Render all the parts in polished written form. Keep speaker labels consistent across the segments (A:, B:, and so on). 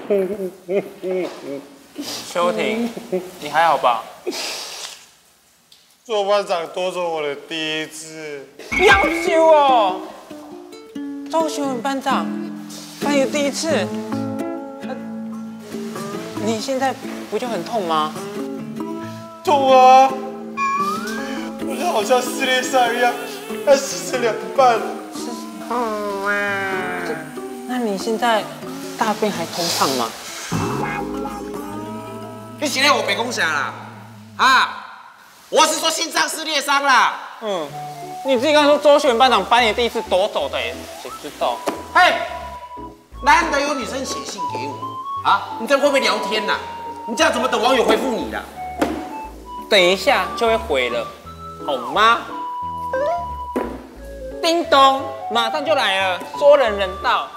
A: 秋婷，你还好吧？
B: 做班长夺走我的第一次，
A: 要羞哦！周学文班长，班里的第一次，你现在不就很痛吗？
B: 痛啊！我就好像撕裂伤一样，要撕成2半。
A: 那你现在大便还通畅吗？
C: 你现在我白讲啥啦？啊！我是说心脏撕裂伤啦。
A: 你自己刚说周学文班长把你的第一次夺走的耶，谁知道？
C: 嘿，难得有女生写信给我啊！你这样会不会聊天呐？你这样怎么等网友回复你的？
A: 等一下就会回了，好吗？叮咚，马上就来了，说人人到。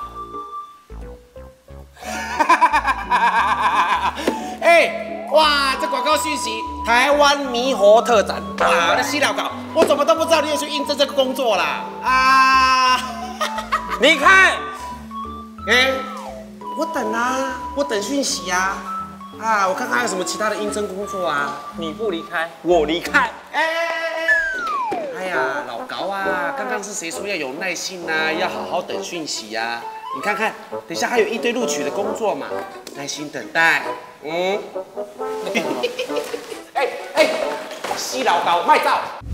C: 哎，哇，这广告讯息，台湾猕猴特展，哇，那细料搞，我怎么都不知道你有去应征这个工作啦？啊！
A: 离开！
C: 哎，我等啊，我等讯息啊，啊，我看看还有什么其他的应征工作啊。
A: 你不离开，我离开。
C: 哎呀，老高啊，刚刚是谁说要有耐心啊，要好好等讯息啊？你看看，等一下还有一堆录取的工作嘛，耐心等待。哎，西老高卖照。